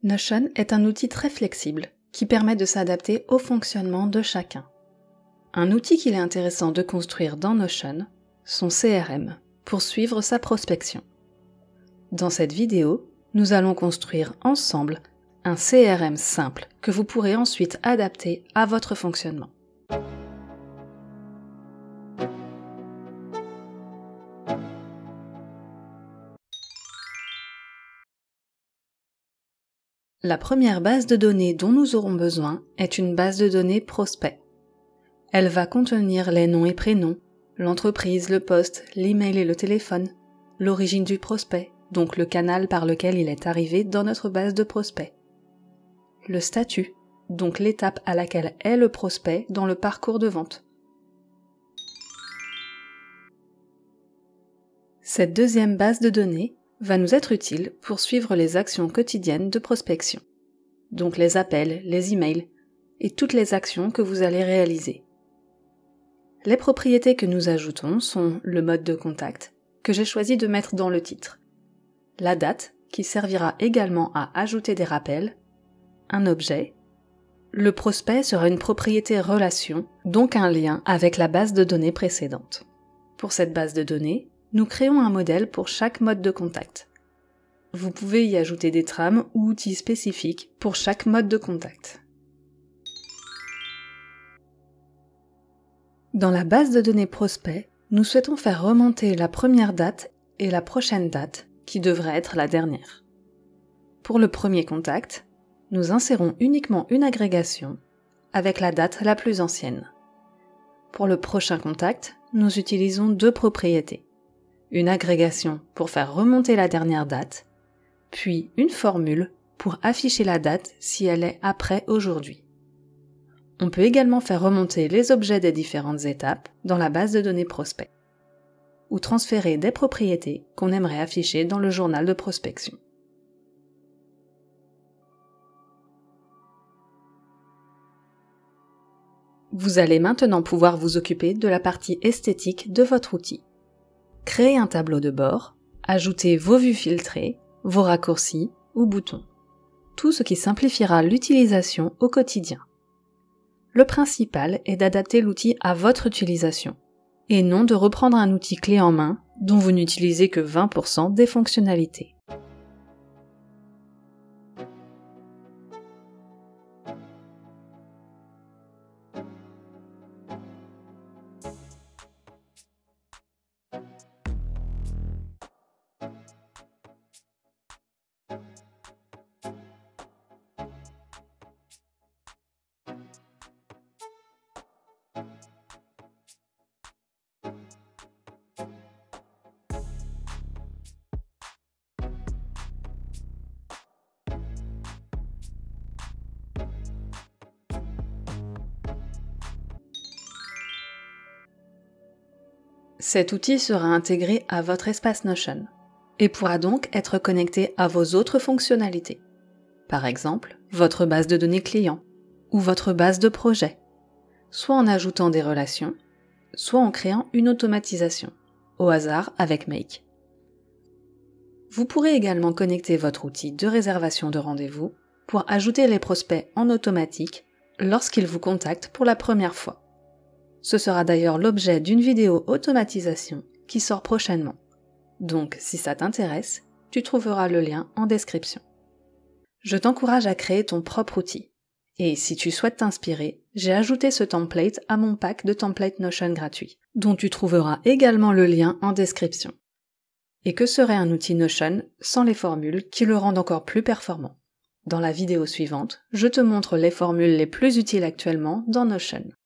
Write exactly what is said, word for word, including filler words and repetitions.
Notion est un outil très flexible qui permet de s'adapter au fonctionnement de chacun. Un outil qu'il est intéressant de construire dans Notion, son C R M, pour suivre sa prospection. Dans cette vidéo, nous allons construire ensemble un C R M simple que vous pourrez ensuite adapter à votre fonctionnement. La première base de données dont nous aurons besoin est une base de données prospect. Elle va contenir les noms et prénoms, l'entreprise, le poste, l'email et le téléphone, l'origine du prospect, donc le canal par lequel il est arrivé dans notre base de prospect, le statut, donc l'étape à laquelle est le prospect dans le parcours de vente. Cette deuxième base de données va nous être utile pour suivre les actions quotidiennes de prospection, donc les appels, les emails et toutes les actions que vous allez réaliser. Les propriétés que nous ajoutons sont le mode de contact, que j'ai choisi de mettre dans le titre, la date, qui servira également à ajouter des rappels, un objet. Le prospect sera une propriété relation, donc un lien avec la base de données précédente. Pour cette base de données, nous créons un modèle pour chaque mode de contact. Vous pouvez y ajouter des trames ou outils spécifiques pour chaque mode de contact. Dans la base de données prospect, nous souhaitons faire remonter la première date et la prochaine date, qui devrait être la dernière. Pour le premier contact, nous insérons uniquement une agrégation avec la date la plus ancienne. Pour le prochain contact, nous utilisons deux propriétés. Une agrégation pour faire remonter la dernière date, puis une formule pour afficher la date si elle est après aujourd'hui. On peut également faire remonter les objets des différentes étapes dans la base de données prospect, ou transférer des propriétés qu'on aimerait afficher dans le journal de prospection. Vous allez maintenant pouvoir vous occuper de la partie esthétique de votre outil. Créez un tableau de bord, ajoutez vos vues filtrées, vos raccourcis ou boutons. Tout ce qui simplifiera l'utilisation au quotidien. Le principal est d'adapter l'outil à votre utilisation, et non de reprendre un outil clé en main dont vous n'utilisez que vingt pour cent des fonctionnalités. Cet outil sera intégré à votre espace Notion et pourra donc être connecté à vos autres fonctionnalités. Par exemple, votre base de données client ou votre base de projet, soit en ajoutant des relations, soit en créant une automatisation, au hasard avec Make. Vous pourrez également connecter votre outil de réservation de rendez-vous pour ajouter les prospects en automatique lorsqu'ils vous contactent pour la première fois. Ce sera d'ailleurs l'objet d'une vidéo automatisation qui sort prochainement. Donc, si ça t'intéresse, tu trouveras le lien en description. Je t'encourage à créer ton propre outil. Et si tu souhaites t'inspirer, j'ai ajouté ce template à mon pack de templates Notion gratuit, dont tu trouveras également le lien en description. Et que serait un outil Notion sans les formules qui le rendent encore plus performant? Dans la vidéo suivante, je te montre les formules les plus utiles actuellement dans Notion.